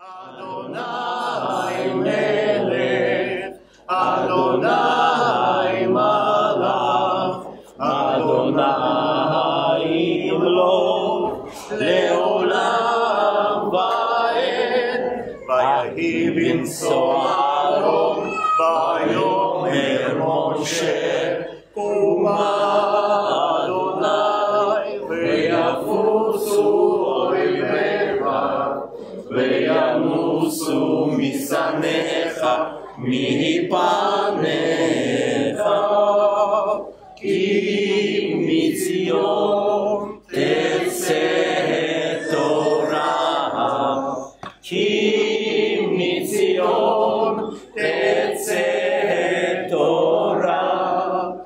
Adonai Melech, Adonai Malach, Adonai Imloch, Leolam Vaed, Vayehi b'nso Aaron, Vayomer Moshe, Kuma Adonai, Veyafusu oiveva, Veyamusu misanecha, mipanecha, ki mitzion tetzeh Torah, ki mitzion tetzeh Torah,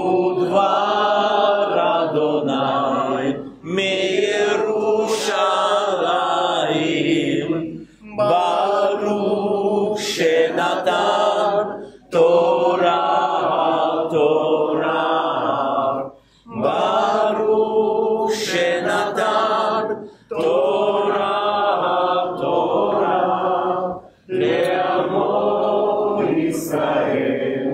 udvar Adonai meYerushalayim, Baruch shenatan Torah, Torah, Baruch shenatan Torah, Torah, le'amo Yisrael,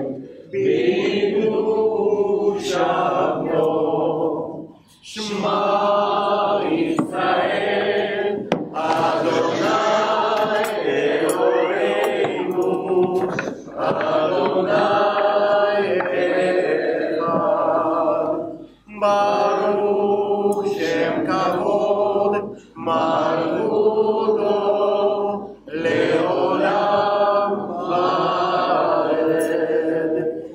b'kdushato, Shema Yisrael, Adonai Eloheinu, Adonai Echad, Baruch Shem Kavod, Malchuto, Leolam Vaed,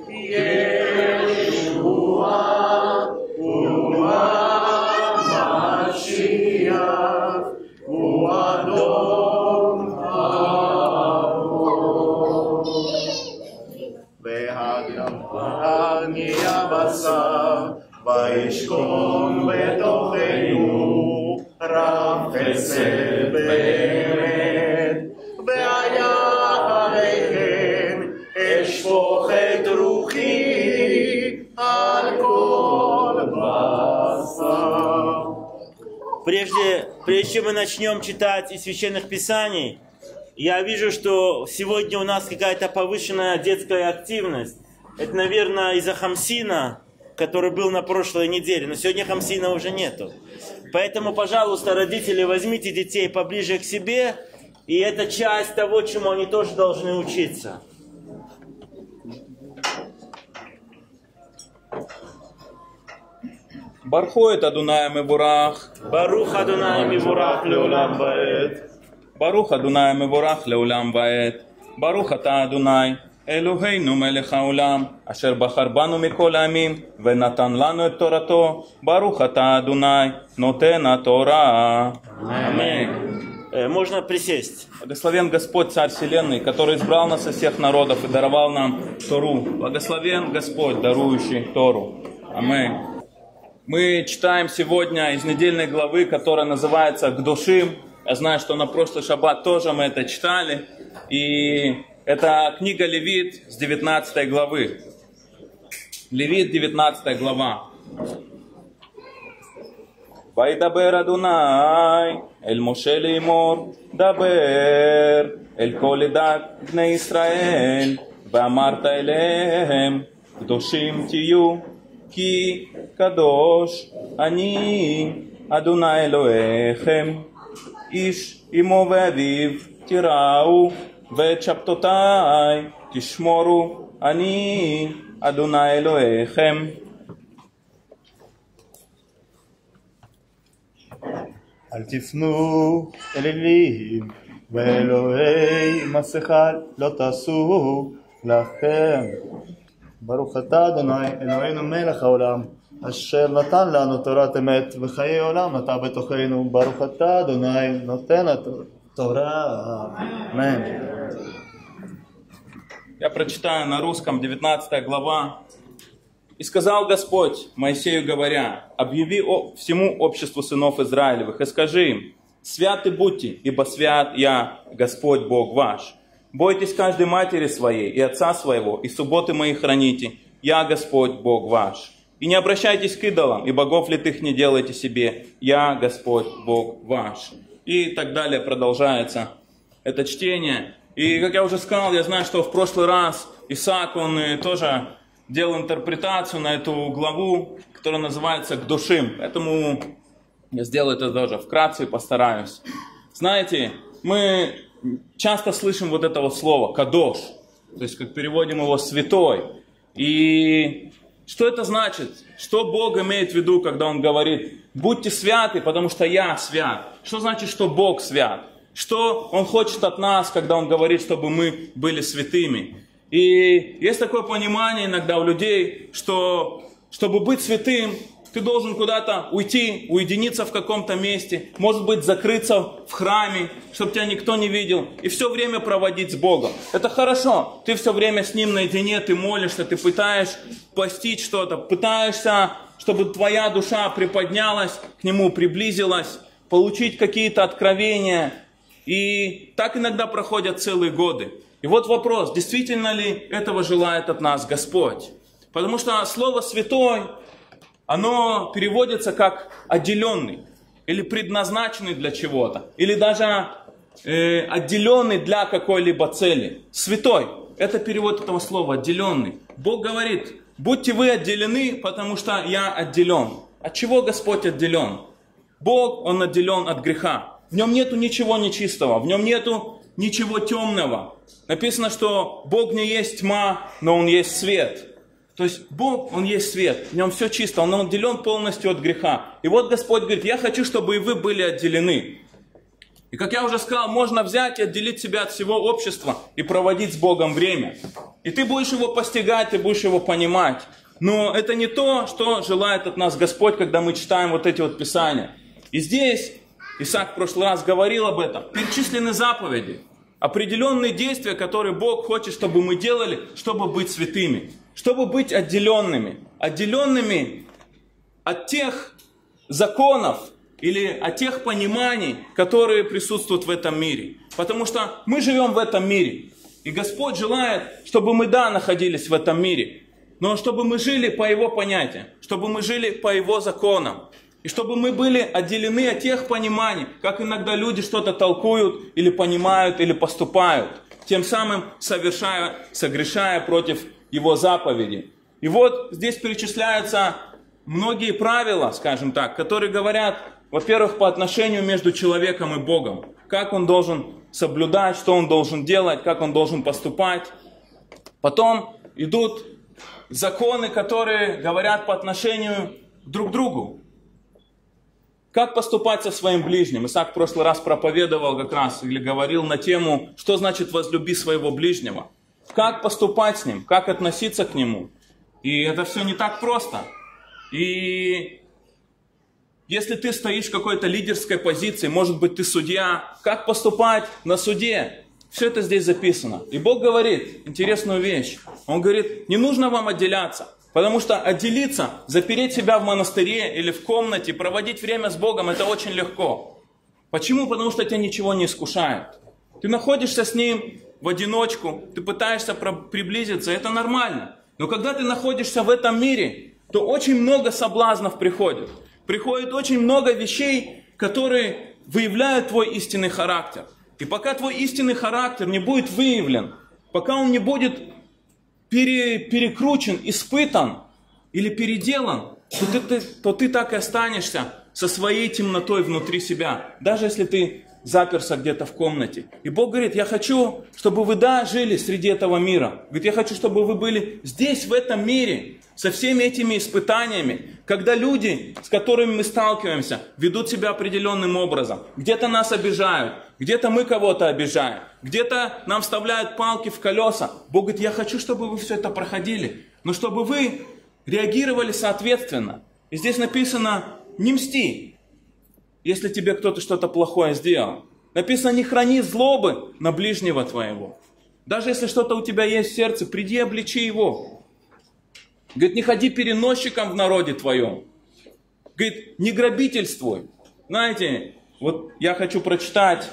Yeshua, Mashiach, Adon Avod. והדבר נהיה בשר, וישכון בתוכנו, רב חסד ואמת, והיה אחרי כן אשפוך את רוחי על כל בשר. Прежде чем мы начнем читать из Священных Писаний, я вижу, что сегодня у нас какая-то повышенная детская активность. Это, наверное, из-за Хамсина, который был на прошлой неделе, но сегодня Хамсина уже нету. Поэтому, пожалуйста, родители, возьмите детей поближе к себе, и это часть того, чему они тоже должны учиться. ברכו את אדוני המבורך. ברוך אדוני מבורך לעולם ועד. ברוך אדוני המבורך לעולם ועד. ברוך אתה אדוני אלוהינו מלך העולם, אשר בחר בנו מכל העמים ונתן לנו את תורתו. ברוך אתה אדוני נותן התורה. Аминь. Можно присесть. Благословен Господь, Царь Вселенной, который избрал нас из всех народов и даровал нам Тору. Благословен Господь, дарующий Тору. Аминь. Мы читаем сегодня из недельной главы, которая называется «Кдушим». Я знаю, что на прошлый шаббат тоже мы это читали. И это книга Левит с 19 главы. Левит, 19 глава. וידבר אדוני אל משה לאמור, דבר אל כל עדת בני ישראל, ואמרת אליהם, קדושים תהיו, כי קדוש אני אדוני אלוהיכם. איש אמו ואביו תיראו, ואת שבתותי תשמורו, אני אדוני אלוהיכם. אל תפנו אל אלים ואלוהי מסכה לא תעשו לכם. ברוך אתה אדוני אלוהינו מלך העולם, אשר נתן לנו תורת אמת וחיי עולם נטע בתוכנו. ברוך אתה אדוני נותן התורה. אמן. Я прочитаю на русском 19 глава. «И сказал Господь Моисею, говоря, объяви всему обществу сынов Израилевых, и скажи им, святы будьте, ибо свят я, Господь Бог ваш. Бойтесь каждой матери своей и отца своего, и субботы мои храните, я Господь Бог ваш. И не обращайтесь к идолам, и богов литых не делайте себе, я Господь Бог ваш». И так далее продолжается. это чтение. И, как я уже сказал, я знаю, что в прошлый раз Исаак, он тоже делал интерпретацию на эту главу, которая называется «Кдушим». Поэтому я сделаю это тоже вкратце и постараюсь. Знаете, мы часто слышим вот это вот слово «кадош», то есть как переводим его «святой». И что это значит? Что Бог имеет в виду, когда Он говорит «будьте святы, потому что я свят»? Что значит, что Бог свят? Что Он хочет от нас, когда Он говорит, чтобы мы были святыми? И есть такое понимание иногда у людей, что чтобы быть святым, ты должен куда-то уйти, уединиться в каком-то месте, может быть, закрыться в храме, чтобы тебя никто не видел, и все время проводить с Богом. Это хорошо, ты все время с Ним наедине, ты молишься, ты пытаешься постичь что-то, пытаешься, чтобы твоя душа приподнялась, к Нему приблизилась, получить какие-то откровения. И так иногда проходят целые годы. И вот вопрос, действительно ли этого желает от нас Господь? Потому что слово «святой», оно переводится как «отделенный» или «предназначенный для чего-то», или даже «отделенный для какой-либо цели». «Святой» – это перевод этого слова «отделенный». Бог говорит, будьте вы отделены, потому что я отделен. От чего Господь отделен? Бог, Он отделен от греха. В Нем нету ничего нечистого, в Нем нету ничего темного. Написано, что Бог не есть тьма, но Он есть свет. То есть Бог, Он есть свет, в Нем все чисто, Он отделен полностью от греха. И вот Господь говорит, я хочу, чтобы и вы были отделены. И как я уже сказал, можно взять и отделить себя от всего общества и проводить с Богом время. И ты будешь Его постигать, ты будешь Его понимать. Но это не то, что желает от нас Господь, когда мы читаем вот эти вот Писания. И здесь Исаак в прошлый раз говорил об этом. Перечислены заповеди. Определенные действия, которые Бог хочет, чтобы мы делали, чтобы быть святыми. Чтобы быть отделенными. Отделенными от тех законов или от тех пониманий, которые присутствуют в этом мире. Потому что мы живем в этом мире. И Господь желает, чтобы мы, да, находились в этом мире. Но чтобы мы жили по Его понятиям. Чтобы мы жили по Его законам. И чтобы мы были отделены от тех пониманий, как иногда люди что-то толкуют, или понимают, или поступают, тем самым согрешая против Его заповедей. И вот здесь перечисляются многие правила, скажем так, которые говорят, во-первых, по отношению между человеком и Богом. Как он должен соблюдать, что он должен делать, как он должен поступать. Потом идут законы, которые говорят по отношению друг к другу. Как поступать со своим ближним? Исаак в прошлый раз проповедовал как раз, или говорил на тему, что значит возлюби своего ближнего. Как поступать с ним, как относиться к нему. И это все не так просто. И если ты стоишь в какой-то лидерской позиции, может быть ты судья, как поступать на суде? Все это здесь записано. И Бог говорит интересную вещь. Он говорит, не нужно вам отделяться. Потому что отделиться, запереть себя в монастыре или в комнате, проводить время с Богом, это очень легко. Почему? Потому что тебя ничего не искушает. Ты находишься с Ним в одиночку, ты пытаешься приблизиться, это нормально. Но когда ты находишься в этом мире, то очень много соблазнов приходит. Приходит очень много вещей, которые выявляют твой истинный характер. И пока твой истинный характер не будет выявлен, пока он не будет перекручен, испытан или переделан, то ты так и останешься со своей темнотой внутри себя, даже если ты заперся где-то в комнате. И Бог говорит, я хочу, чтобы вы, да, жили среди этого мира. Говорит, я хочу, чтобы вы были здесь, в этом мире, со всеми этими испытаниями, когда люди, с которыми мы сталкиваемся, ведут себя определенным образом. Где-то нас обижают, где-то мы кого-то обижаем, где-то нам вставляют палки в колеса. Бог говорит, я хочу, чтобы вы все это проходили, но чтобы вы реагировали соответственно. И здесь написано, не мсти, если тебе кто-то что-то плохое сделал. Написано, не храни злобы на ближнего твоего. Даже если что-то у тебя есть в сердце, приди и обличи его. Говорит, не ходи переносчиком в народе твоем. Говорит, не грабительствуй. Знаете, вот я хочу прочитать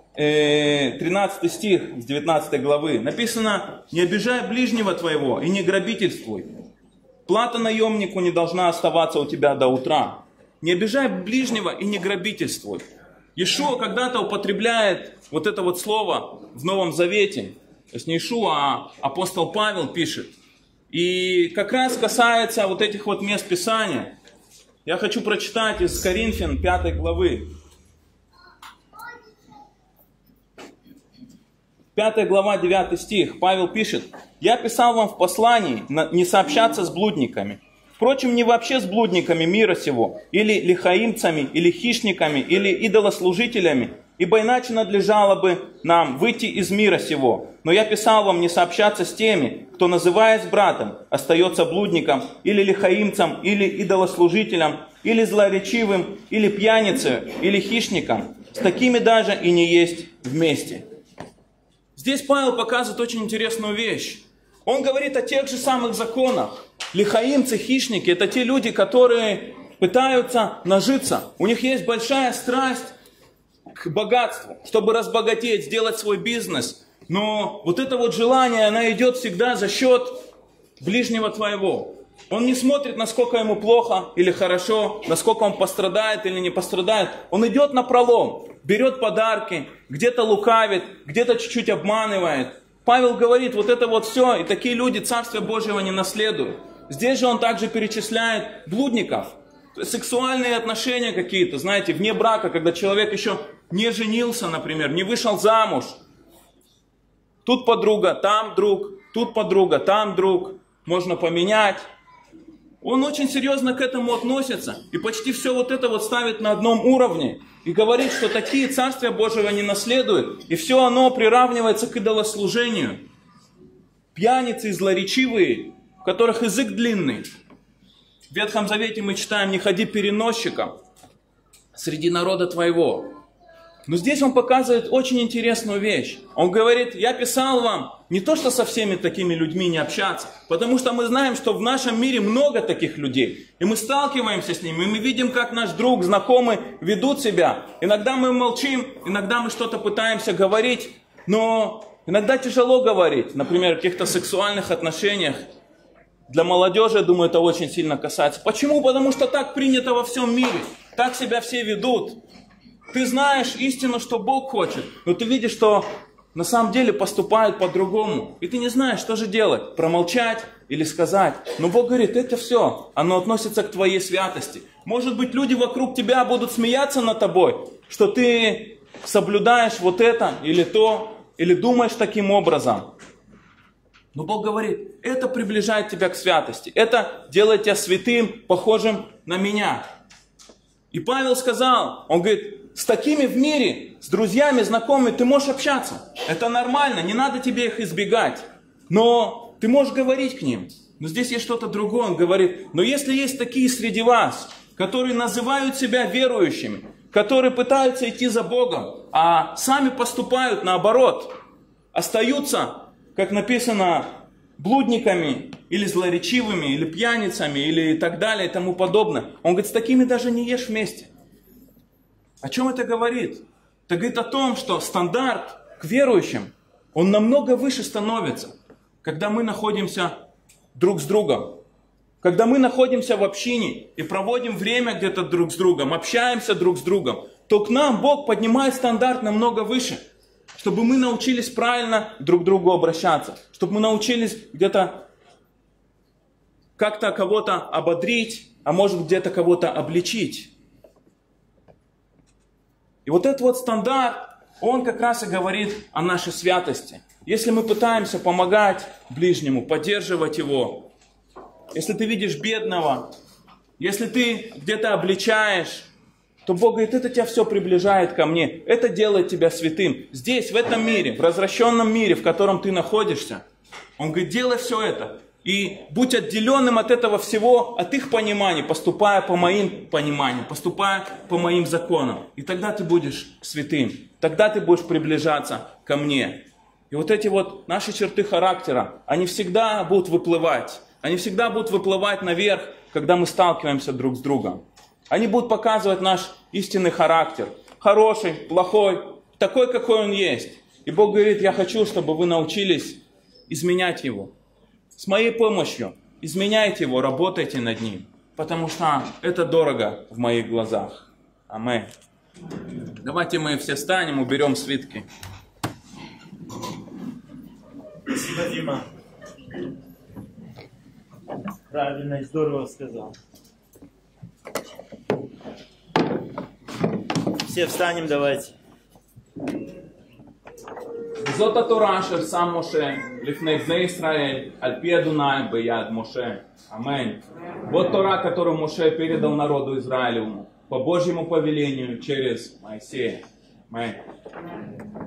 13 стих с 19 главы. Написано, не обижай ближнего твоего и не грабительствуй. Плата наемнику не должна оставаться у тебя до утра. Не обижай ближнего и не грабительствуй. Иешуа когда-то употребляет вот это вот слово в Новом Завете. То есть не Иешуа, а апостол Павел пишет. И как раз касается вот этих вот мест Писания. Я хочу прочитать из Коринфян 5 главы. 5 глава, 9 стих. Павел пишет: «Я писал вам в послании не сообщаться с блудниками. Впрочем, не вообще с блудниками мира сего, или лихаимцами, или хищниками, или идолослужителями, ибо иначе надлежало бы нам выйти из мира сего. Но я писал вам не сообщаться с теми, кто, называясь братом, остается блудником, или лихаимцем, или идолослужителем, или злоречивым, или пьяницей, или хищником. С такими даже и не есть вместе». Здесь Павел показывает очень интересную вещь. Он говорит о тех же самых законах. Лихаимцы, хищники – это те люди, которые пытаются нажиться. У них есть большая страсть к богатству, чтобы разбогатеть, сделать свой бизнес. Но вот это вот желание, оно идет всегда за счет ближнего твоего. Он не смотрит, насколько ему плохо или хорошо, насколько он пострадает или не пострадает. Он идет напролом, берет подарки, где-то лукавит, где-то чуть-чуть обманывает. Павел говорит, вот это вот все, и такие люди Царствия Божьего не наследуют. Здесь же он также перечисляет блудников. Сексуальные отношения какие-то, знаете, вне брака, когда человек еще не женился, например, не вышел замуж. Тут подруга, там друг, тут подруга, там друг. Можно поменять. Он очень серьезно к этому относится. И почти все вот это вот ставит на одном уровне. И говорит, что такие Царствия Божьего не наследуют. И все оно приравнивается к идолослужению. Пьяницы и злоречивые, у которых язык длинный. В Ветхом Завете мы читаем: «Не ходи переносчиком среди народа твоего». Но здесь он показывает очень интересную вещь. Он говорит: я писал вам не то, что со всеми такими людьми не общаться, потому что мы знаем, что в нашем мире много таких людей. И мы сталкиваемся с ними, и мы видим, как наш друг, знакомый ведут себя. Иногда мы молчим, иногда мы что-то пытаемся говорить, но иногда тяжело говорить. Например, о каких-то сексуальных отношениях. Для молодежи, я думаю, это очень сильно касается. Почему? Потому что так принято во всем мире. Так себя все ведут. Ты знаешь истину, что Бог хочет, но ты видишь, что на самом деле поступают по-другому. И ты не знаешь, что же делать, промолчать или сказать. Но Бог говорит, это все, оно относится к твоей святости. Может быть, люди вокруг тебя будут смеяться над тобой, что ты соблюдаешь вот это или то, или думаешь таким образом. Но Бог говорит, это приближает тебя к святости, это делает тебя святым, похожим на меня. И Павел сказал, он говорит, с такими в мире, с друзьями, знакомыми ты можешь общаться. Это нормально, не надо тебе их избегать. Но ты можешь говорить к ним. Но здесь есть что-то другое. Он говорит, но если есть такие среди вас, которые называют себя верующими, которые пытаются идти за Богом, а сами поступают наоборот, остаются, как написано, блудниками, или злоречивыми, или пьяницами, или так далее, и тому подобное. Он говорит, с такими даже не ешь вместе. О чем это говорит? Это говорит о том, что стандарт к верующим, он намного выше становится, когда мы находимся друг с другом. Когда мы находимся в общине и проводим время где-то друг с другом, общаемся друг с другом, то к нам Бог поднимает стандарт намного выше. Чтобы мы научились правильно друг к другу обращаться. Чтобы мы научились где-то как-то кого-то ободрить, а может где-то кого-то обличить. И вот этот вот стандарт, он как раз и говорит о нашей святости. Если мы пытаемся помогать ближнему, поддерживать его, если ты видишь бедного, если ты где-то обличаешь, то Бог говорит, это тебя все приближает ко мне, это делает тебя святым. Здесь, в этом мире, в развращенном мире, в котором ты находишься, Он говорит, делай все это. И будь отделенным от этого всего, от их пониманий, поступая по моим пониманиям, поступая по моим законам. И тогда ты будешь святым, тогда ты будешь приближаться ко мне. И вот эти вот наши черты характера, они всегда будут выплывать. Они всегда будут выплывать наверх, когда мы сталкиваемся друг с другом. Они будут показывать наш истинный характер. Хороший, плохой, такой, какой он есть. И Бог говорит, я хочу, чтобы вы научились изменять его. С моей помощью изменяйте его, работайте над ним. Потому что это дорого в моих глазах. Аминь. Давайте мы все станем, уберем свитки. Спасибо, Дима. Правильно и здорово сказал. Все встанем, давайте. זאת התורה אשר שם משה לפני בני ישראל על пи Адонай ביד Моше. Аминь. Вот Тора, которую Моше передал народу Израилевому по Божьему повелению через Моисея. Аминь.